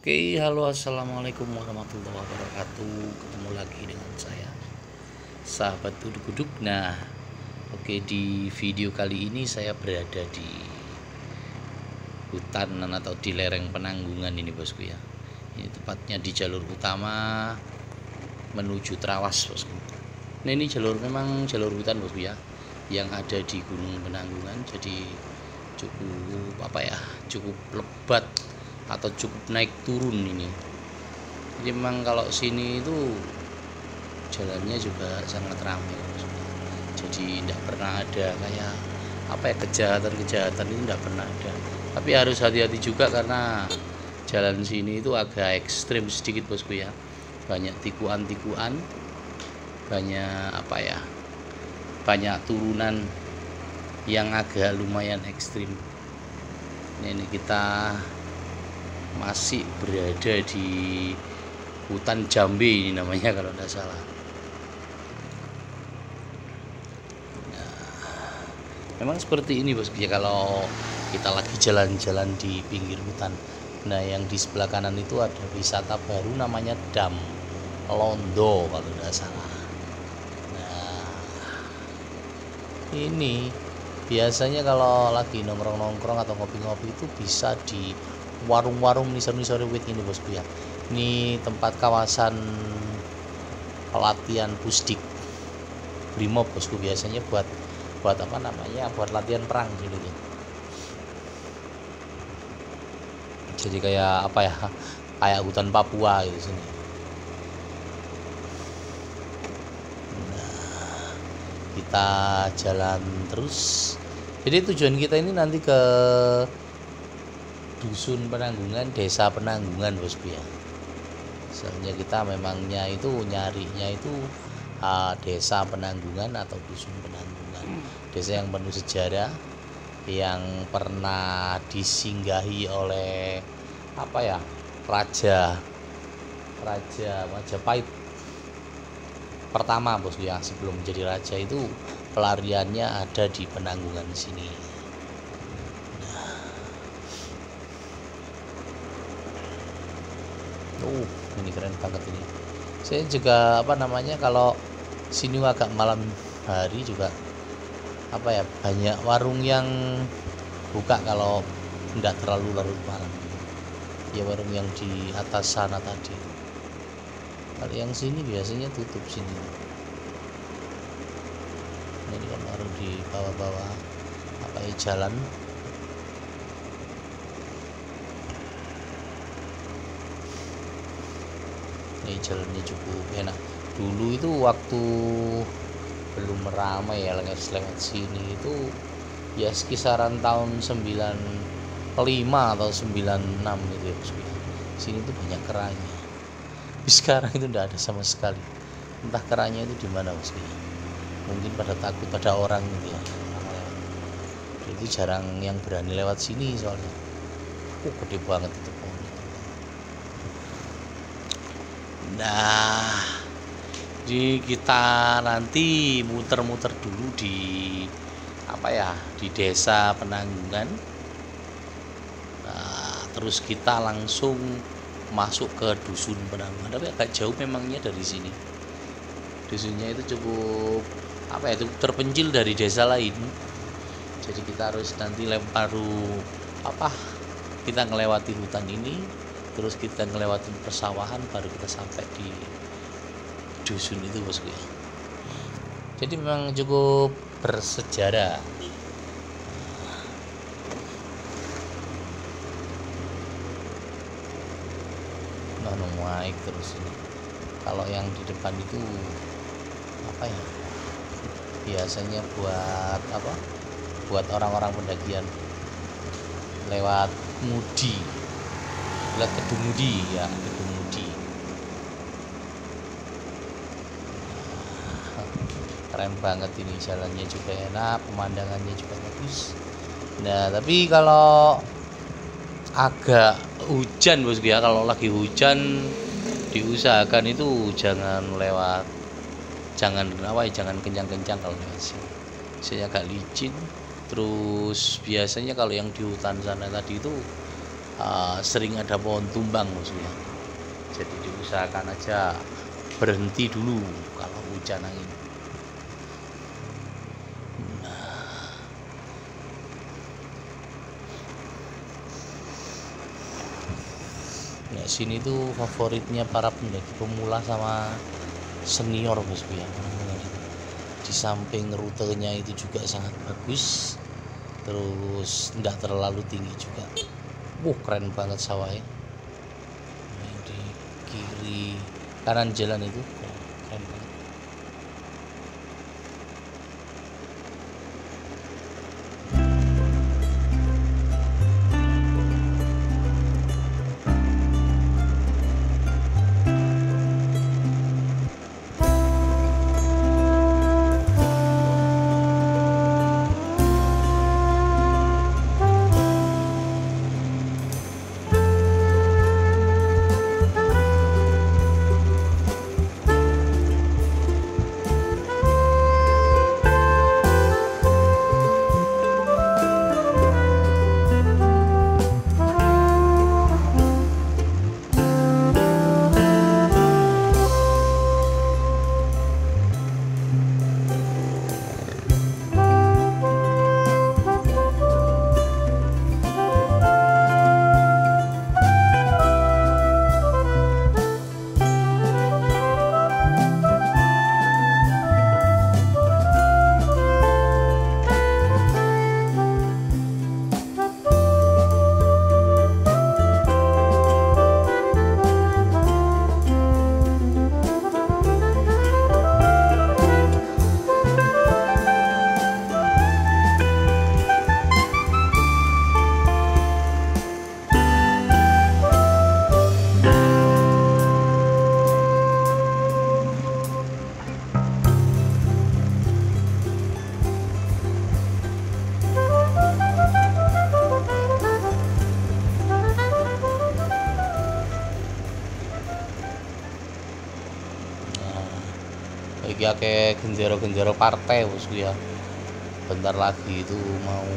Oke, halo assalamualaikum warahmatullahi wabarakatuh. Ketemu lagi dengan saya, sahabat duduk-duduk. Nah, oke, di video kali ini saya berada di hutan atau di lereng Penanggungan ini, bosku ya. Ini tepatnya di jalur utama menuju Trawas, bosku. Nah, ini memang jalur hutan, bosku ya, yang ada di Gunung Penanggungan. Jadi cukup lebat atau cukup naik turun ini. Jadi memang kalau sini itu jalannya juga sangat ramai, jadi tidak pernah ada kayak kejahatan itu tidak pernah ada. Tapi harus hati-hati juga karena jalan sini itu agak ekstrim sedikit, bosku ya. Banyak tikuan-tikuan, banyak turunan yang agak lumayan ekstrim. Ini kita masih berada di hutan Jambe ini namanya kalau tidak salah. Nah, memang seperti ini, bosku ya, kalau kita lagi jalan-jalan di pinggir hutan. Nah, yang di sebelah kanan itu ada wisata baru namanya Dam Londo kalau tidak salah. Nah, ini biasanya kalau lagi nongkrong-nongkrong atau ngopi-ngopi itu bisa di warung-warung nisor-nisor wit ini, bosku ya. Ini tempat kawasan pelatihan pusdik Brimob, bosku, biasanya buat latihan perang gitu. Jadi kayak hutan Papua gitu sini. Nah, kita jalan terus. Jadi tujuan kita ini nanti ke Dusun Penanggungan, Desa Penanggungan, bosku ya. Soalnya kita memangnya itu nyarinya itu Desa Penanggungan atau Dusun Penanggungan. Desa yang penuh sejarah, yang pernah disinggahi oleh Raja Majapahit pertama, bosku ya. Sebelum menjadi raja itu pelariannya ada di Penanggungan sini. Ini keren banget ini. Saya juga kalau sini agak malam hari juga banyak warung yang buka kalau tidak terlalu larut malam. Ya, warung yang di atas sana tadi. Kalau yang sini biasanya tutup sini. Ini kan warung di bawah-bawah jalan. Ini jalannya cukup enak. Dulu itu waktu belum ramai ya lewat sini itu ya sekisaran tahun 95 atau 96 gitu ya, bosku. Sini tuh banyak keranya. Tapi sekarang itu tidak ada sama sekali. Entah keranya itu di mana, bosku. Mungkin pada takut pada orang gitu ya. Jadi jarang yang berani lewat sini soalnya. Gede banget itu pohon. Nah, jadi kita nanti muter-muter dulu di di Desa Penanggungan. Nah, terus kita langsung masuk ke Dusun Penanggungan. Tapi agak jauh memangnya dari sini. Dusunnya itu cukup terpencil dari desa lain. Jadi kita harus nanti kita ngelewati hutan ini, terus kita ngelewatin persawahan, baru kita sampai di dusun itu, bosku ya. Jadi memang cukup bersejarah. Naik terus ini. Kalau yang di depan itu biasanya buat orang-orang pendakian lewat Kedung Mudi ya, Kedung Mudi. Keren banget ini, jalannya juga enak, pemandangannya juga bagus. Nah, tapi kalau agak hujan, bosku ya, kalau lagi hujan diusahakan itu jangan kencang-kencang kalau lewat sini. Saya agak licin. Terus biasanya kalau yang di hutan sana tadi itu sering ada pohon tumbang maksudnya. Jadi diusahakan aja berhenti dulu kalau hujan angin. Nah, sini tuh favoritnya para pendaki pemula sama senior bosku ya. Di samping rutenya itu juga sangat bagus, terus tidak terlalu tinggi juga. Keren banget sawahnya. Ini di kiri kanan jalan itu keren banget. Iki akeh genjero-genjero partai bosku ya. Bentar lagi itu mau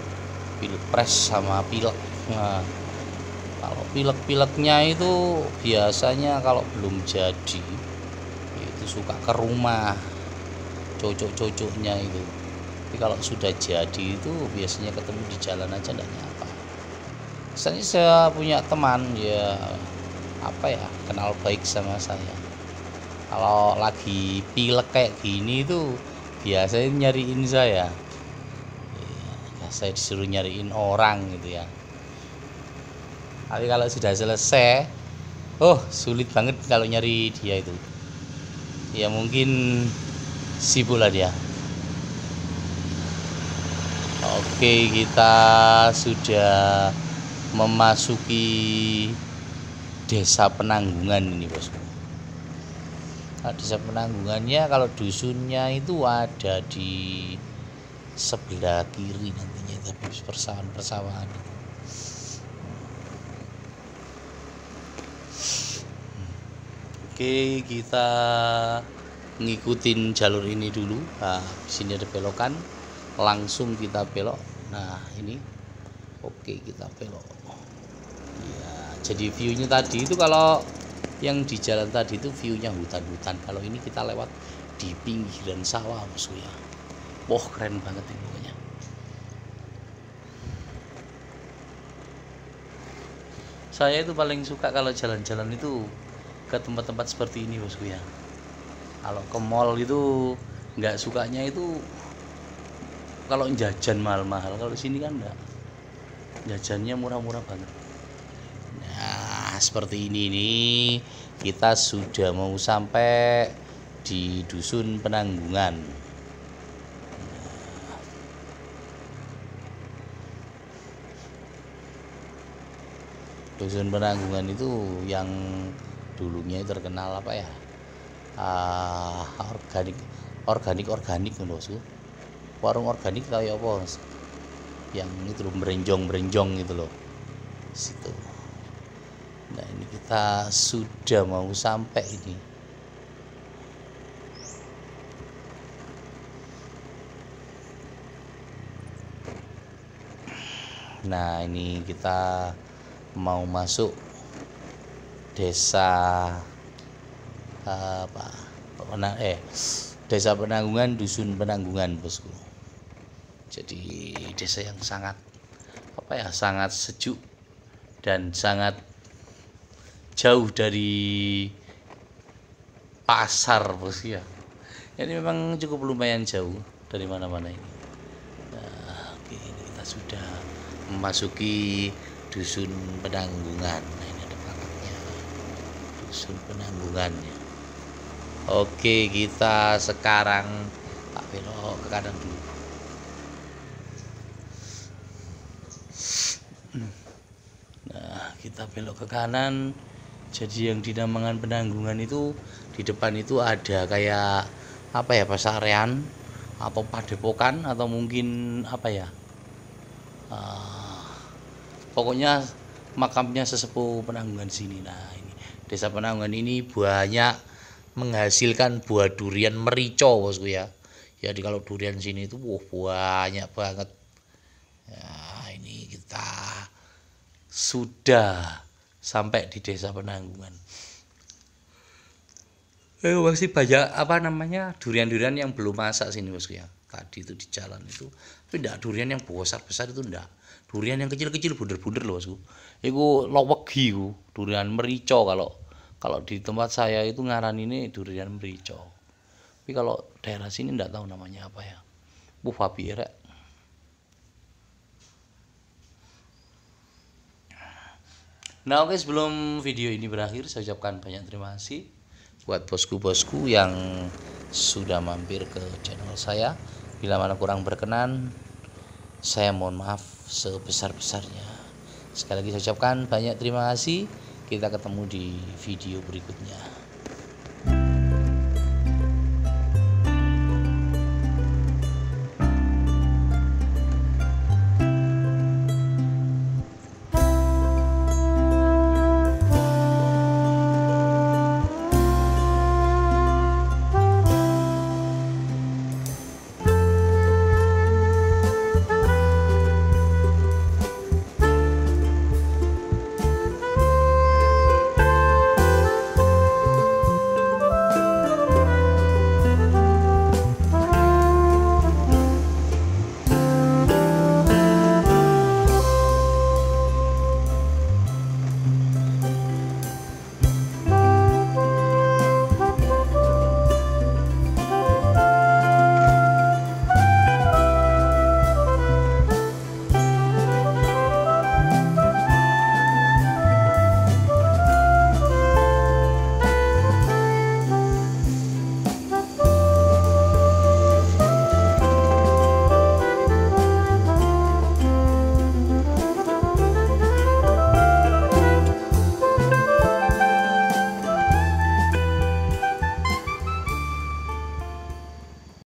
pilpres sama pilek. Nah, kalau pilek-pileknya itu biasanya kalau belum jadi itu suka ke rumah cocok-cocoknya itu. Tapi kalau sudah jadi itu biasanya ketemu di jalan aja enggak nyapa. Misalnya saya punya teman ya kenal baik sama saya. Kalau lagi pilek kayak gini tuh biasanya nyariin saya. Ya, saya disuruh nyariin orang gitu ya. Tapi kalau sudah selesai, sulit banget kalau nyari dia itu. Ya mungkin sibuk lah dia. Oke, kita sudah memasuki Desa Penanggungan ini bosku. Nah, Desa Penanggungannya kalau dusunnya itu ada di sebelah kiri nantinya, tapi persawahan-persawahan itu. Oke, kita ngikutin jalur ini dulu. Nah, di sini ada belokan, langsung kita belok. Nah, ini oke, kita belok. Ya, jadi view-nya tadi itu kalau yang di jalan tadi itu view-nya hutan-hutan. Kalau ini kita lewat di pinggiran sawah bosku ya. Keren banget ini pokoknya. Saya itu paling suka kalau jalan-jalan itu ke tempat-tempat seperti ini bosku ya. Kalau ke mall itu nggak sukanya itu kalau jajan mahal-mahal. Kalau di sini kan enggak. Jajannya murah-murah banget. Nah, seperti ini nih, kita sudah mau sampai di Dusun Penanggungan. Dusun Penanggungan itu yang dulunya terkenal organik bosku. Warung organik kayak apa? Yang itu loh, berenjong gitu loh. Situ. Nah, ini kita sudah mau sampai ini. Nah, ini kita mau masuk desa desa Penanggungan, dusun Penanggungan, bosku. Jadi desa yang sangat sangat sejuk dan sangat jauh dari pasar, bosku ya. Ini memang cukup lumayan jauh dari mana-mana ini. Nah, oke, ini kita sudah memasuki dusun Penanggungan. Nah, ini ada pakarnya, dusun Penanggungan ya. Oke, kita sekarang belok ke kanan dulu. Nah, kita belok ke kanan. Jadi yang dinamakan Penanggungan itu di depan itu ada kayak pasarean atau padepokan atau mungkin pokoknya makamnya sesepuh Penanggungan sini. Nah, ini desa Penanggungan ini banyak menghasilkan buah durian merico, bosku ya. Jadi kalau durian sini itu banyak banget. Ya, ini kita sudah sampai di desa Penanggungan. Masih banyak durian-durian yang belum masak sini, bosku ya. Tadi itu di jalan itu, tapi enggak durian yang besar-besar itu enggak. Durian yang kecil-kecil bunder-bunder loh, bosku. Iku lowegi ku, durian merico kalau di tempat saya itu ngaran ini durian merico. Tapi kalau daerah sini enggak tahu namanya apa ya. Babi erek. Nah, oke, sebelum video ini berakhir saya ucapkan banyak terima kasih buat bosku-bosku yang sudah mampir ke channel saya. Bila mana kurang berkenan, saya mohon maaf sebesar-besarnya. Sekali lagi saya ucapkan banyak terima kasih. Kita ketemu di video berikutnya.